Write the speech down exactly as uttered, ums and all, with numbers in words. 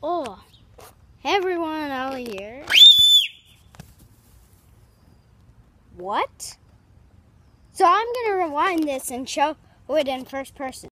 Oh, hey everyone, Ollie here. What? So I'm going to rewind this and show it in first person.